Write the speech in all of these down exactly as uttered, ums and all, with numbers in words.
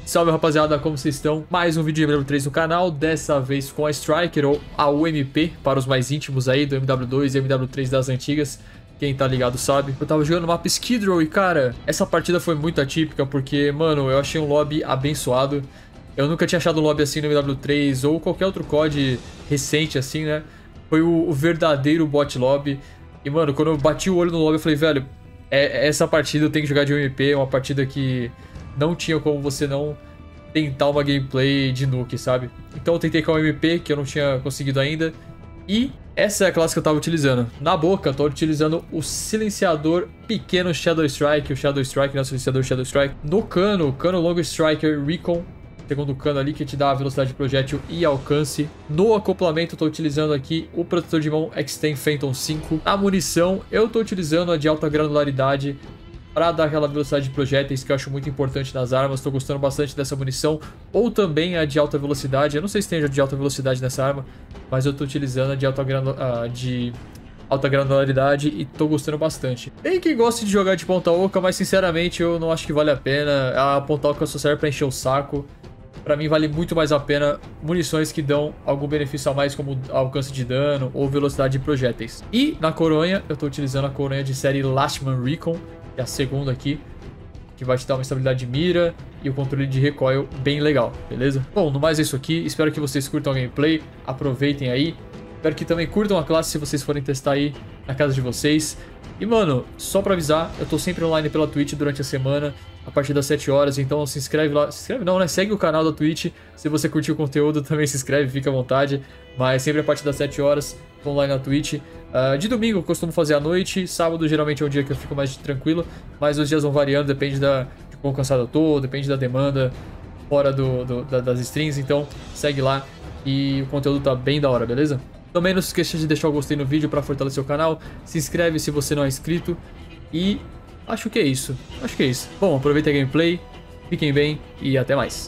Salve rapaziada, como vocês estão? Mais um vídeo de M W três no canal, dessa vez com a Striker ou a U M P, para os mais íntimos aí do M W dois e M W três das antigas. Quem tá ligado sabe. Eu tava jogando no mapa Skid Row e cara, essa partida foi muito atípica porque, mano, eu achei um lobby abençoado. Eu nunca tinha achado um lobby assim no M W três ou qualquer outro C O D recente assim, né? Foi o, o verdadeiro bot lobby. E mano, quando eu bati o olho no lobby eu falei, velho, é, essa partida eu tenho que jogar de U M P, é uma partida que não tinha como você não tentar uma gameplay de nuke, sabe? Então eu tentei com a U M P, que eu não tinha conseguido ainda. E essa é a classe que eu tava utilizando. Na boca, eu tô utilizando o silenciador pequeno Shadow Strike, o Shadow Strike, né? O silenciador Shadow Strike. No cano, cano longo Striker Recon, segundo cano ali, que te dá a velocidade de projétil e alcance. No acoplamento, eu tô utilizando aqui o protetor de mão X-Ten Phantom cinco. Na munição, eu tô utilizando a de alta granularidade para dar aquela velocidade de projéteis que eu acho muito importante nas armas. Estou gostando bastante dessa munição. Ou também a de alta velocidade. Eu não sei se tem a de alta velocidade nessa arma, mas eu estou utilizando a de alta, granu... a de alta granularidade e estou gostando bastante. Tem quem goste de jogar de ponta oca, mas sinceramente eu não acho que vale a pena. A ponta oca só serve para encher o saco. Para mim vale muito mais a pena munições que dão algum benefício a mais, como alcance de dano ou velocidade de projéteis. E na coronha, eu estou utilizando a coronha de série Lastman Recon, que é a segunda aqui, que vai te dar uma estabilidade de mira e o controle de recoil bem legal, beleza? Bom, no mais é isso aqui. Espero que vocês curtam a gameplay, aproveitem aí. Espero que também curtam a classe se vocês forem testar aí na casa de vocês. E mano, só pra avisar, eu tô sempre online pela Twitch durante a semana, a partir das sete horas, então se inscreve lá. Se inscreve não, né? Segue o canal da Twitch. Se você curtiu o conteúdo, também se inscreve, fica à vontade. Mas sempre a partir das sete horas, tô online na Twitch. Uh, de domingo eu costumo fazer à noite, sábado geralmente é um dia que eu fico mais tranquilo, mas os dias vão variando, depende da, de quão cansado eu tô, depende da demanda fora do, do, da, das streams, então segue lá e o conteúdo tá bem da hora, beleza? Também não se esqueça de deixar o gostei no vídeo pra fortalecer o canal, se inscreve se você não é inscrito e acho que é isso, acho que é isso. Bom, aproveita a gameplay, fiquem bem e até mais.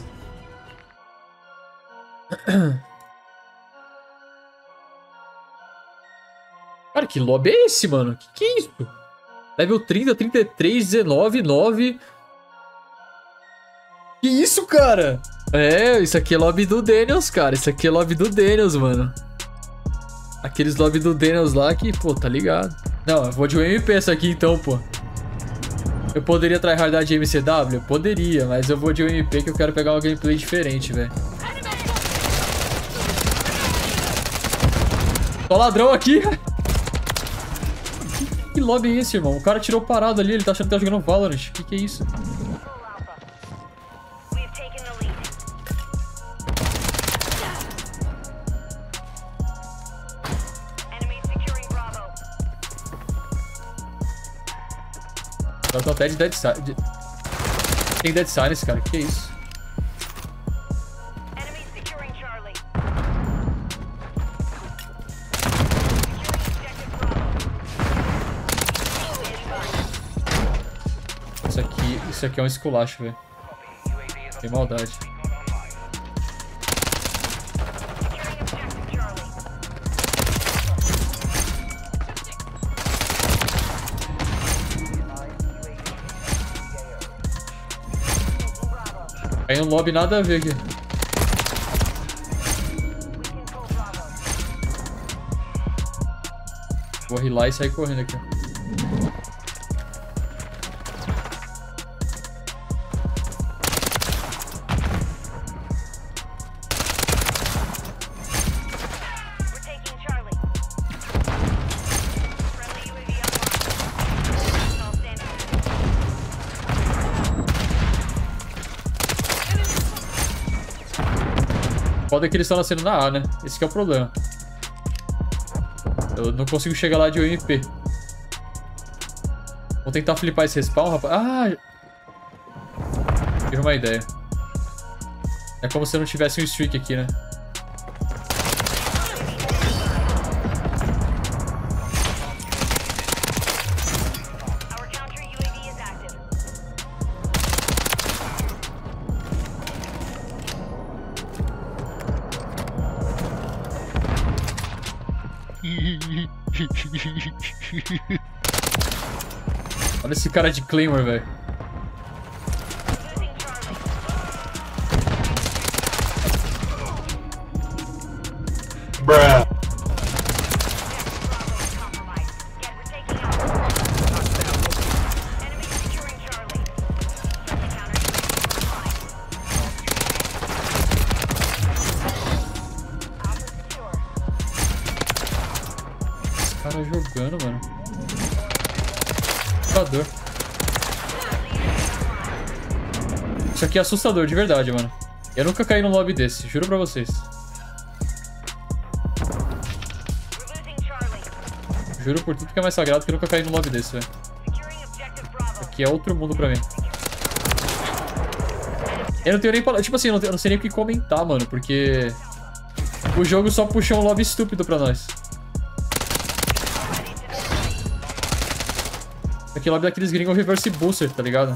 Cara, que lobby é esse, mano? Que que é isso? Level trinta, trinta e três, dezenove, nove. Que isso, cara? É, isso aqui é lobby do Daniels, cara. Isso aqui é lobby do Daniels, mano. Aqueles lobby do Daniels lá que, pô, tá ligado. Não, eu vou de U M P essa aqui então, pô. Eu poderia tryhardar de M C W? Poderia, mas eu vou de U M P que eu quero pegar uma gameplay diferente, velho. Tô ladrão aqui. Que lobby é esse, irmão? O cara tirou parado ali, ele tá achando que tá jogando Valorant. Que que é isso? Eu tô até de Dead Silence. Tem Dead Silence, cara. Que que é isso? Isso aqui, isso aqui é um esculacho, velho. Tem maldade. Aí um lobby nada a ver aqui. Vou rilar e sair correndo aqui. Foda que eles estão nascendo na A, né? Esse que é o problema. Eu não consigo chegar lá de U M P. Vou tentar flipar esse respawn, rapaz. Ah! Tive uma ideia. É como se eu não tivesse um streak aqui, né? Olha esse cara de Claymore, velho. Cara jogando, mano. Assustador. Isso aqui é assustador, de verdade, mano. Eu nunca caí num lobby desse, juro pra vocês. Juro por tudo que é mais sagrado que eu nunca caí num lobby desse, velho. Aqui é outro mundo pra mim. Eu não tenho nem... Tipo assim, eu não, tenho, eu não sei nem o que comentar, mano, porque... O jogo só puxou um lobby estúpido pra nós. Aqui é lobby daqueles gringos reverse booster, tá ligado?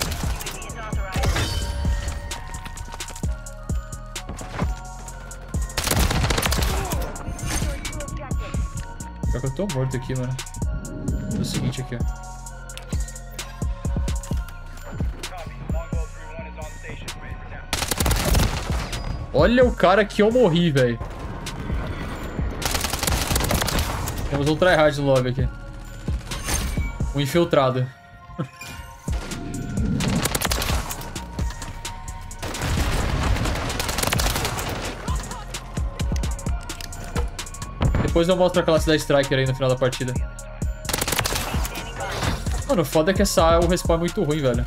Pior que eu tô morto aqui, mano. É o seguinte aqui, ó. Olha o cara que eu morri, velho. Temos um tryhard no lobby aqui. Um infiltrado. Depois eu mostro a classe da Striker aí no final da partida. Mano, o foda é que essa o respawn é muito ruim, velho.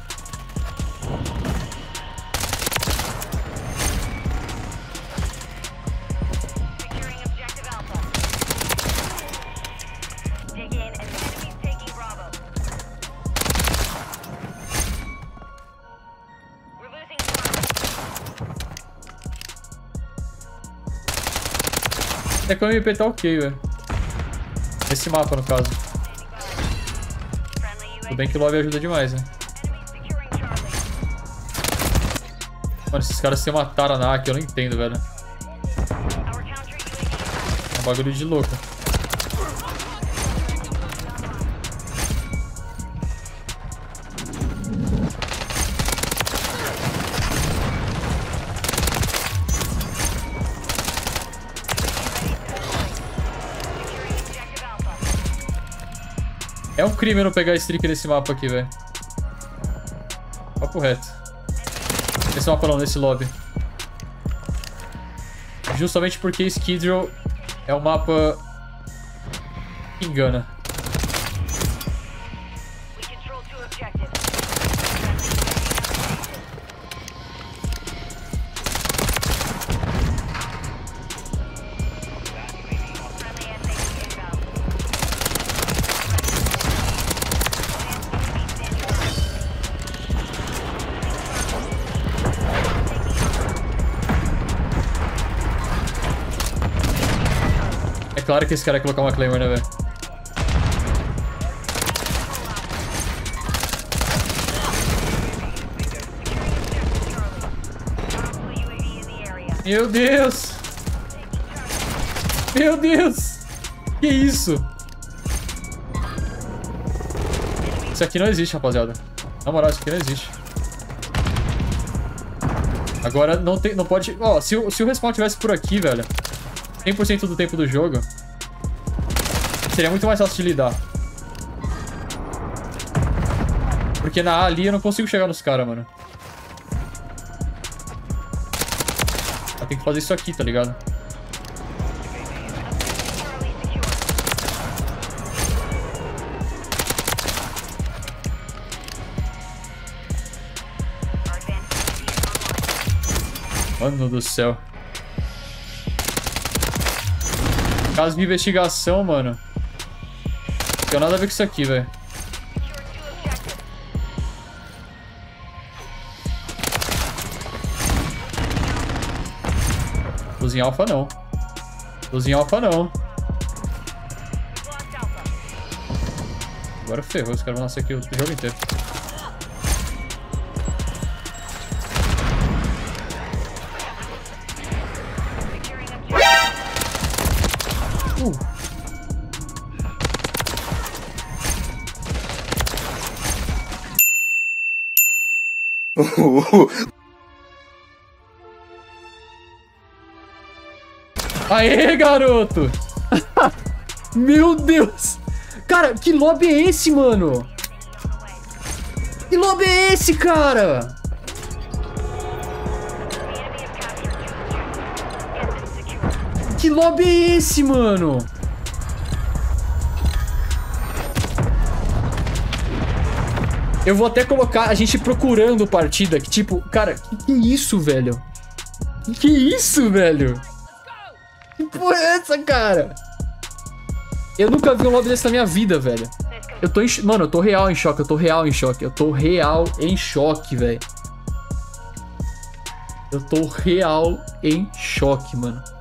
Até que o M P tá ok, velho. Esse mapa, no caso. Tudo bem que o lobby ajuda demais, né? Mano, esses caras têm uma tara na A que eu não entendo, velho. É um bagulho de louco. É um crime eu não pegar streak nesse mapa aqui, velho. Papo reto. Esse mapa não, nesse lobby. Justamente porque Skid Row é um mapa que engana. É claro que esse cara ia colocar uma Claymore, né, velho? Meu Deus! Meu Deus! Que isso? Isso aqui não existe, rapaziada. Na moral, isso aqui não existe. Agora não tem, não pode... Ó, oh, se, o, se o respawn tivesse por aqui, velho, cem por cento do tempo do jogo, seria muito mais fácil de lidar. Porque na A ali eu não consigo chegar nos caras, mano. Eu tenho que fazer isso aqui, tá ligado? Mano do céu. Caso de investigação, mano. Não tem nada a ver com isso aqui, velho. Luz em alfa não. Luz em alfa não. Agora ferrou, os caras vão nascer aqui o jogo inteiro. Uh. Aê, garoto! Meu Deus! Cara, que lobby é esse, mano? Que lobby é esse, cara? Que lobby é esse, mano? Eu vou até colocar a gente procurando partida. Que tipo, cara, que que é isso, velho? Que que é isso, velho? Que porra é essa, cara? Eu nunca vi um lobby desse na minha vida, velho. Eu tô em... Mano, eu tô real em choque. Eu tô real em choque. Eu tô real em choque, velho. Eu tô real em choque, mano.